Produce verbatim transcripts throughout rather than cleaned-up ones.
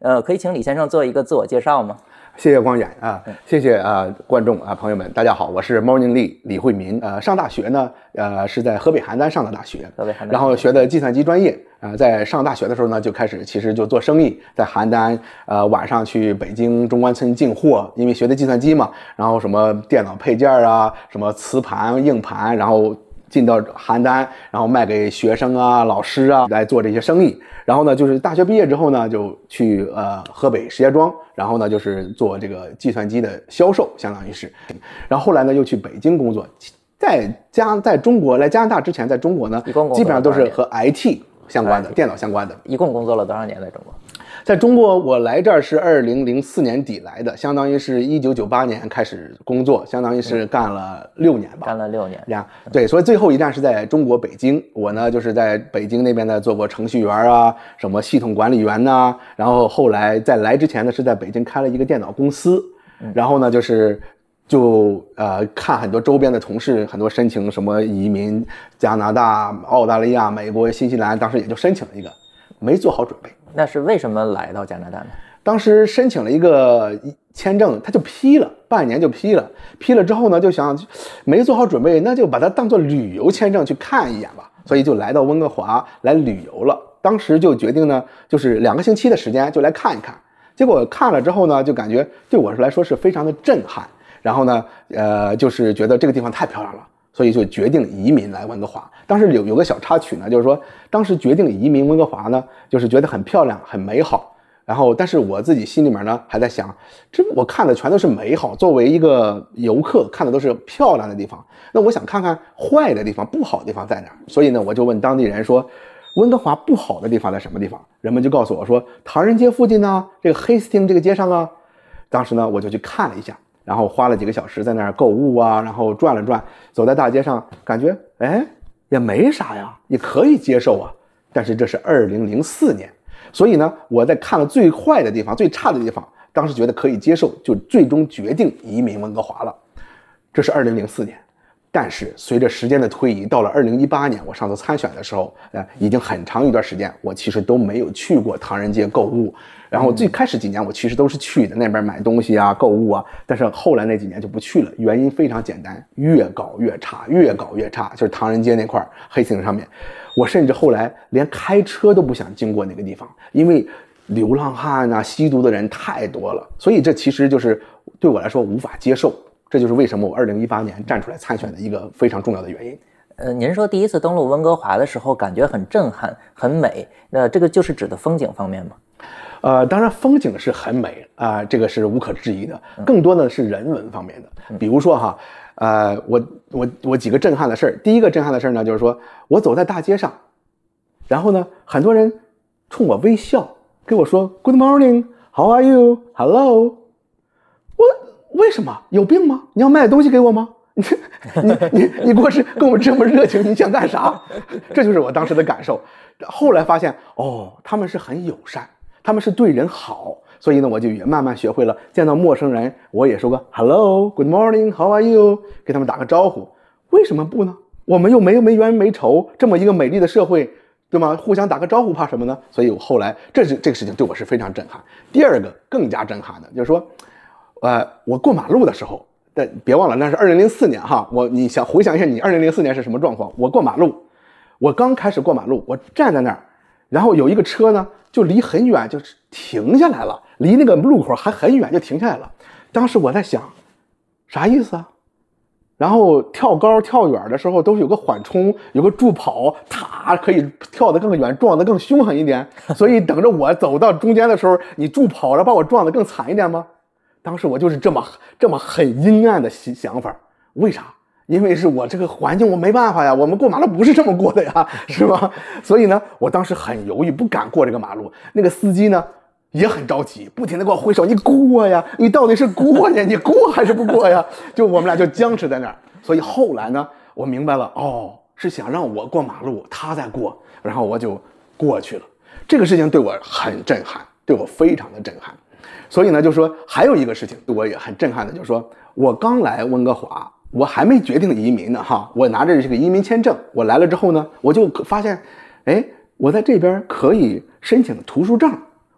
呃，可以请李先生做一个自我介绍吗？ 谢谢光远啊，谢谢啊观众啊朋友们，大家好，我是 Morning Lee 李慧民。呃，上大学呢，呃是在河北邯郸上的大学， 河北邯郸， 然后学的计算机专业啊、呃。在上大学的时候呢，就开始其实就做生意，在邯郸呃晚上去北京中关村进货，因为学的计算机嘛，然后什么电脑配件啊，什么磁盘、硬盘，然后进到邯郸，然后卖给学生啊、老师啊来做这些生意。然后呢，就是大学毕业之后呢，就去呃河北石家庄，然后呢就是做这个计算机的销售，相当于是。然后后来呢又去北京工作，在加在中国来加拿大之前，在中国呢基本上都是和 I T 相关的、电脑相关的。 一共工作了多少年在中国？ 在中国，我来这儿是二零零四年底来的，相当于是一九九八年开始工作，相当于是干了六年吧。 干了六年。 呀，对，所以最后一站是在中国北京。我呢，就是在北京那边呢做过程序员啊，什么系统管理员呐、啊，然后后来在来之前呢，是在北京开了一个电脑公司，然后呢，就是就呃看很多周边的同事，很多申请什么移民，加拿大、澳大利亚、美国、新西兰，当时也就申请了一个，没做好准备。 那是为什么来到加拿大呢？ 当时申请了一个签证，他就批了，半年就批了。批了之后呢，就想没做好准备，那就把它当做旅游签证去看一眼吧。所以就来到温哥华来旅游了。当时就决定呢，就是两个星期的时间就来看一看。结果看了之后呢，就感觉对我来说是非常的震撼。然后呢，呃，就是觉得这个地方太漂亮了。所以就决定移民来温哥华。当时有有个小插曲呢，就是说当时决定移民温哥华呢，就是觉得很漂亮、很美好。然后，但是我自己心里面呢还在想，这我看的全都是美好。作为一个游客，看的都是漂亮的地方。那我想看看坏的地方、不好的地方在哪儿。所以呢，我就问当地人说，温哥华不好的地方在什么地方？人们就告诉我说，唐人街附近呢，这个 Hastings 这个街上啊。当时呢，我就去看了一下。然后花了几个小时在那儿购物啊，然后转了转，走在大街上，感觉哎也没啥呀，也可以接受啊。但是这是二零零四年，所以呢，我在看了最坏的地方、最差的地方，当时觉得可以接受，就最终决定移民温哥华了。这是二零零四年，但是随着时间的推移，到了二零一八年，我上次参选的时候，呃，已经很长一段时间，我其实都没有去过唐人街购物。然后最开始几年我其实都是去的，那边买东西啊、购物啊，但是后来那几年就不去了，原因非常简单，越搞越差，越搞越差，就是唐人街那块黑星上面，我甚至后来连开车都不想经过那个地方，因为流浪汉啊、吸毒的人太多了，所以这其实就是对我来说无法接受，这就是为什么我二零一八年站出来参选的一个非常重要的原因。 呃，您说第一次登陆温哥华的时候感觉很震撼、很美，那这个就是指的风景方面吗？ 呃，当然风景是很美啊、呃，这个是无可置疑的。更多的是人文方面的，比如说哈，呃，我我我几个震撼的事儿。第一个震撼的事儿呢，就是说我走在大街上，然后呢，很多人冲我微笑，跟我说 Good morning, how are you? Hello。我为什么？有病吗？你要卖东西给我吗？你你你你给我是跟我这么热情，你想干啥？这就是我当时的感受。后来发现，哦，他们是很友善。他们是对人好，所以呢，我就也慢慢学会了见到陌生人，我也说个 Hello, Good morning, How are you？ 给他们打个招呼。为什么不呢？我们又没有没冤没仇，这么一个美丽的社会，对吗？互相打个招呼怕什么呢？所以我后来这是这个事情对我是非常震撼。第二个更加震撼的就是说，呃，我过马路的时候，但别忘了那是二零零四年哈，我你想回想一下你二零零四年是什么状况？我过马路，我刚开始过马路，我站在那儿，然后有一个车呢。就离很远就停下来了，离那个路口还很远就停下来了。当时我在想，啥意思啊？然后跳高跳远的时候都是有个缓冲，有个助跑，它可以跳得更远，撞得更凶狠一点。所以等着我走到中间的时候，你助跑了把我撞得更惨一点吗？当时我就是这么这么很阴暗的想法。为啥？因为是我这个环境我没办法呀，我们过马路不是这么过的呀，是吧？所以呢，我当时很犹豫，不敢过这个马路。那个司机呢也很着急，不停的给我挥手，你过呀，你到底是过呀，你过还是不过呀？就我们俩就僵持在那儿。所以后来呢，我明白了，哦，是想让我过马路，他在过，然后我就过去了。这个事情对我很震撼，对我非常的震撼。所以呢，就说还有一个事情对我也很震撼的，就是说我刚来温哥华。我还没决定移民呢哈，我拿着这个移民签证，我来了之后呢，我就发现，哎，我在这边可以申请图书证，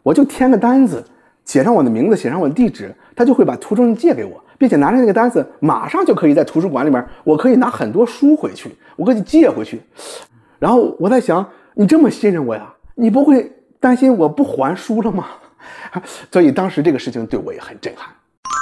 我就填个单子，写上我的名字，写上我的地址，他就会把图书证借给我，并且拿着那个单子，马上就可以在图书馆里面，我可以拿很多书回去，我可以借回去。然后我在想，你这么信任我呀，你不会担心我不还书了吗？所以当时这个事情对我也很震撼。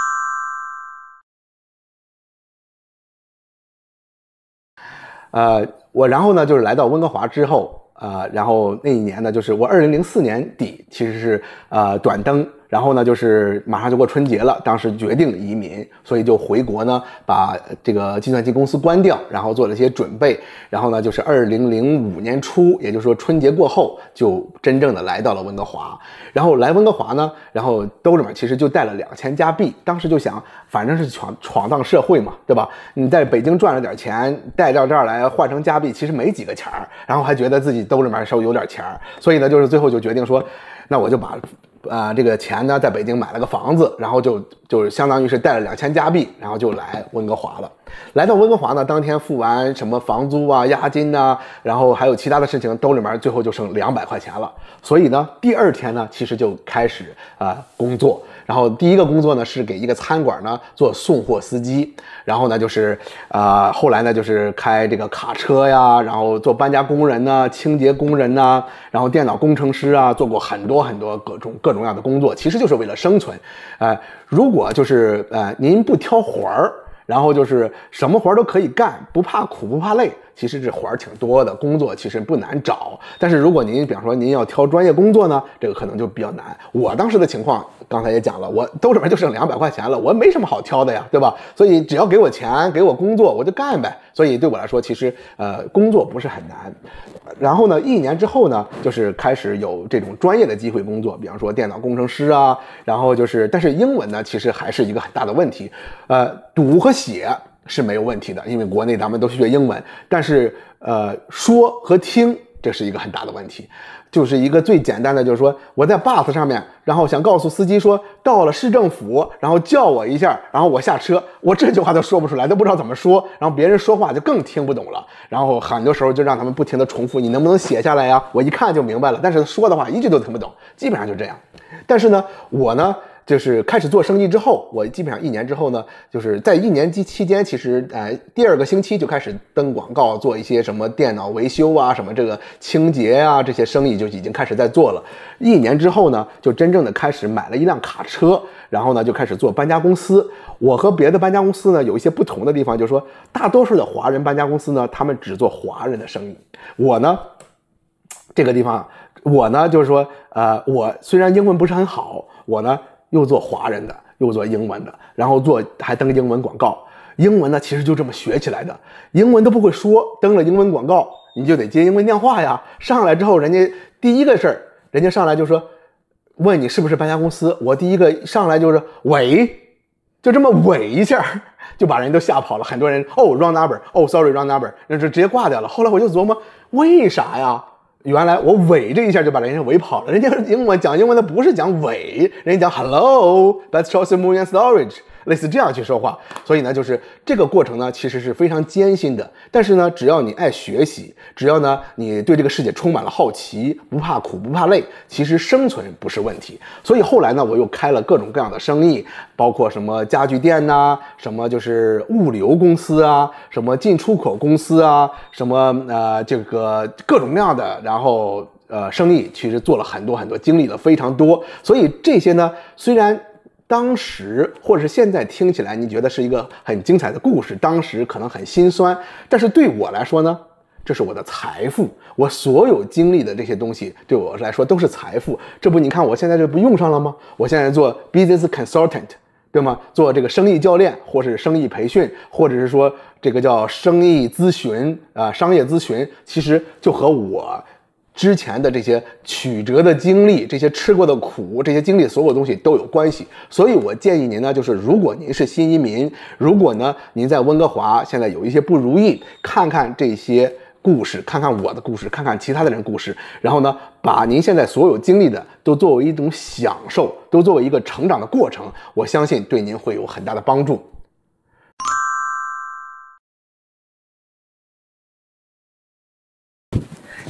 呃，我然后呢，就是来到温哥华之后，呃，然后那一年呢，就是我二零零四年底，其实是呃短登，然后呢，就是马上就过春节了，当时决定了移民，所以就回国呢，把这个计算机公司关掉，然后做了一些准备，然后呢，就是二零零五年初，也就是说春节过后，就真正的来到了温哥华。然后来温哥华呢，然后兜里面其实就带了两千加币，当时就想，反正是闯闯荡社会嘛，对吧？你在北京赚了点钱，带到这儿来换成加币，其实没几个钱儿，然后还觉得自己兜里面稍微有点钱儿，所以呢，就是最后就决定说，那我就把啊、呃、这个钱呢在北京买了个房子，然后就就相当于是带了两千加币，然后就来温哥华了。来到温哥华呢，当天付完什么房租啊、押金呐、啊，然后还有其他的事情，兜里面最后就剩两百块钱了。所以呢，第二天呢，其实就开始啊、呃、工作。然后第一个工作呢是给一个餐馆呢做送货司机，然后呢就是啊、呃、后来呢就是开这个卡车呀，然后做搬家工人呢、清洁工人呐，然后电脑工程师啊，做过很多很多各种各种各样的工作，其实就是为了生存。呃，如果就是呃您不挑活儿。然后就是什么活都可以干，不怕苦不怕累，其实这活儿挺多的，工作其实不难找。但是如果您比方说您要挑专业工作呢，这个可能就比较难。我当时的情况刚才也讲了，我兜里面就剩两百块钱了，我没什么好挑的呀，对吧？所以只要给我钱，给我工作，我就干呗。所以对我来说，其实呃工作不是很难。然后呢，一年之后呢，就是开始有这种专业的机会工作，比方说电脑工程师啊，然后就是，但是英文呢，其实还是一个很大的问题。呃，读和写是没有问题的，因为国内咱们都是学英文，但是呃，说和听这是一个很大的问题。就是一个最简单的，就是说我在 bus 上面，然后想告诉司机说到了市政府，然后叫我一下，然后我下车，我这句话都说不出来，都不知道怎么说，然后别人说话就更听不懂了，然后很多时候就让他们不停的重复，你能不能写下来呀？我一看就明白了，但是说的话一句都听不懂，基本上就这样。但是呢，我呢就是开始做生意之后，我基本上一年之后呢，就是在一年期期间，其实呃第二个星期就开始登广告，做一些什么电脑维修啊，什么这个清洁啊，这些生意就已经开始在做了。一年之后呢，就真正的开始买了一辆卡车，然后呢就开始做搬家公司。我和别的搬家公司呢有一些不同的地方，就是说大多数的华人搬家公司呢，他们只做华人的生意。我呢，这个地方，我呢就是说，呃，我虽然英文不是很好，我呢。又做华人的，又做英文的，然后做还登英文广告。英文呢，其实就这么学起来的。英文都不会说，登了英文广告，你就得接英文电话呀。上来之后，人家第一个事儿，人家上来就说，问你是不是搬家公司。我第一个上来就是喂，就这么喂一下，就把人都吓跑了。很多人哦 wrong number， 哦 sorry wrong number， 那就直接挂掉了。后来我就琢磨，为啥呀？原来我尾这一下就把人家围跑了，人家英文讲英文的不是讲尾，人家讲 Hello, let's show some more storage， 类似这样去说话。所以呢，就是这个过程呢，其实是非常艰辛的。但是呢，只要你爱学习，只要呢你对这个世界充满了好奇，不怕苦不怕累，其实生存不是问题。所以后来呢，我又开了各种各样的生意，包括什么家具店呐、啊，什么就是物流公司啊，什么进出口公司啊，什么呃这个各种各样的。然后呃，生意其实做了很多很多，经历了非常多，所以这些呢，虽然当时或者是现在听起来你觉得是一个很精彩的故事，当时可能很心酸，但是对我来说呢，这是我的财富，我所有经历的这些东西对我来说都是财富。这不，你看我现在这不用上了吗？我现在做 business consultant， 对吗？做这个生意教练，或是生意培训，或者是说这个叫生意咨询啊、呃，商业咨询，其实就和我之前的这些曲折的经历，这些吃过的苦，这些经历，所有东西都有关系。所以我建议您呢，就是如果您是新移民，如果呢您在温哥华现在有一些不如意，看看这些故事，看看我的故事，看看其他的人故事，然后呢把您现在所有经历的都作为一种享受，都作为一个成长的过程，我相信对您会有很大的帮助。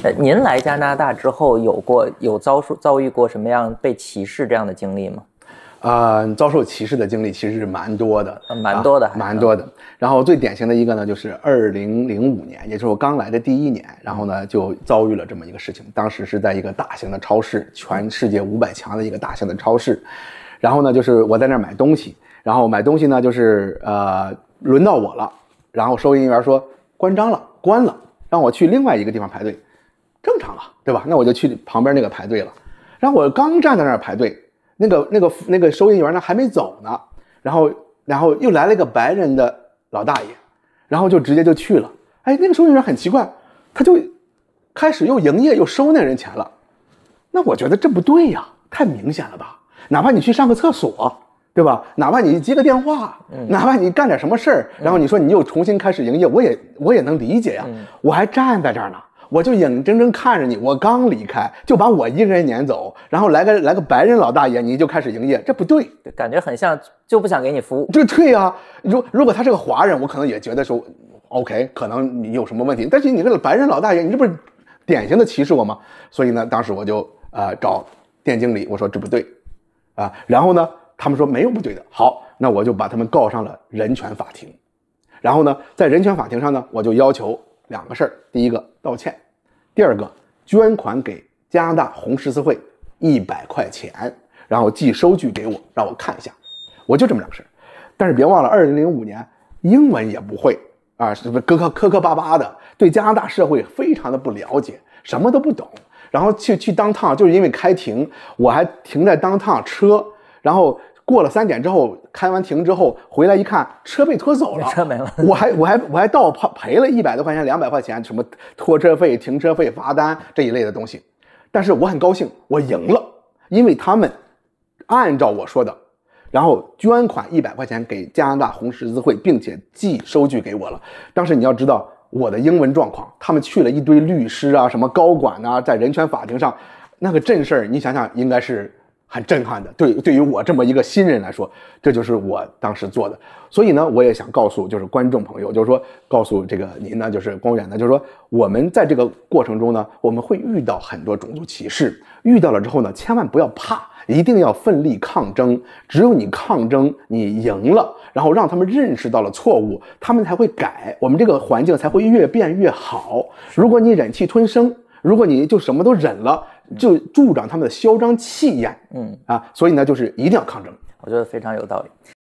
呃，您来加拿大之后有过有遭受遭遇过什么样被歧视这样的经历吗？ 呃，遭受歧视的经历其实是蛮多的， 呃、蛮多的、 啊，蛮多的。然后最典型的一个呢，就是二零零五年，也就是我刚来的第一年，然后呢就遭遇了这么一个事情。当时是在一个大型的超市，全世界五百强的一个大型的超市，然后呢就是我在那儿买东西，然后买东西呢就是呃轮到我了，然后收银员说关张了，关了，让我去另外一个地方排队，正常了，对吧？那我就去旁边那个排队了。然后我刚站在那儿排队。那个那个那个收银员呢还没走呢，然后然后又来了一个白人的老大爷，然后就直接就去了。哎，那个收银员很奇怪，他就开始又营业又收那人钱了。那我觉得这不对呀，太明显了吧？哪怕你去上个厕所，对吧？哪怕你接个电话，嗯、哪怕你干点什么事儿，然后你说你又重新开始营业，我也我也能理解呀。嗯、我还站在这儿呢。我就眼睁睁看着你，我刚离开就把我一个人撵走，然后来个来个白人老大爷，你就开始营业，这不对， 感觉很像就不想给你服务。 这对啊，如如果他是个华人，我可能也觉得说 ，OK， 可能你有什么问题，但是你这个白人老大爷，你这不是典型的歧视我吗？所以呢，当时我就呃找店经理，我说这不对啊，然后呢，他们说没有不对的，好，那我就把他们告上了人权法庭，然后呢，在人权法庭上呢，我就要求两个事儿，第一个道歉。第二个，捐款给加拿大红十字会一百块钱，然后寄收据给我，让我看一下，我就这么两个事儿。但是别忘了，二零零五年英文也不会啊，是不是磕磕磕磕巴巴的，对加拿大社会非常的不了解，什么都不懂。然后去去downtown，就是因为开庭，我还停在downtown车，然后过了三点之后，开完庭之后回来一看，车被拖走了， 车没了， 我还我还我还倒赔了一百多块钱、两百块钱，什么拖车费、停车费、罚单这一类的东西。但是我很高兴，我赢了，因为他们按照我说的，然后捐款一百块钱给加拿大红十字会，并且寄收据给我了。当时你要知道我的英文状况，他们去了一堆律师啊、什么高管啊，在人权法庭上那个正事儿，你想想应该是很震撼的，对，对于我这么一个新人来说，这就是我当时做的。所以呢，我也想告诉就是观众朋友，就是说告诉这个您呢，就是光远呢，就是说我们在这个过程中呢，我们会遇到很多种族歧视，遇到了之后呢，千万不要怕，一定要奋力抗争。只有你抗争，你赢了，然后让他们认识到了错误，他们才会改，我们这个环境才会越变越好。如果你忍气吞声，如果你就什么都忍了，就助长他们的嚣张气焰，嗯啊，所以呢，就是一定要抗争。 我觉得非常有道理。